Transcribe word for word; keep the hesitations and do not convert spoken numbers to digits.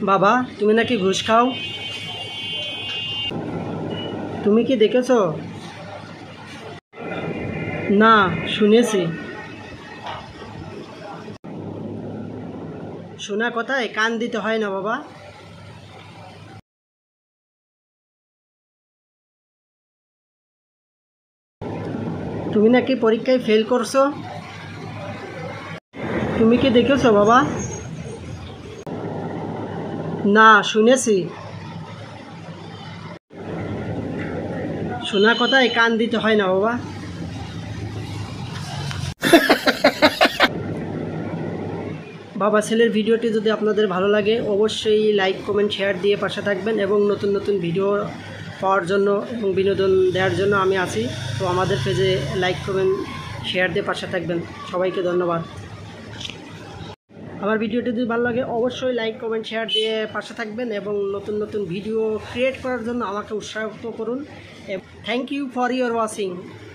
বাবা, তুমি নাকি ঘুষ খাও? তুমি কি দেখেছো? না, শুনেছি। শোনা কথায় কান দিতে হয় না বাবা। তুমি নাকি পরীক্ষায় ফেল করছো? তুমি কি দেখেছো বাবা? না, শুনেছি। শোনা কথায় কান দিতে হয় না বাবা। বাবা ছেলের ভিডিওটি যদি আপনাদের ভালো লাগে অবশ্যই লাইক কমেন্ট শেয়ার দিয়ে পাশে থাকবেন এবং নতুন নতুন ভিডিও পাওয়ার জন্য এবং বিনোদন দেওয়ার জন্য আমি আছি। তো আমাদের পেজে লাইক কমেন্ট শেয়ার দিয়ে পাশে থাকবেন। সবাইকে ধন্যবাদ। আমার ভিডিওটি যদি ভালো লাগে অবশ্যই লাইক কমেন্ট শেয়ার দিয়ে পাশে থাকবেন এবং নতুন নতুন ভিডিও ক্রিয়েট করার জন্য আমাকে উৎসাহিত করুন। Thank you for your watching.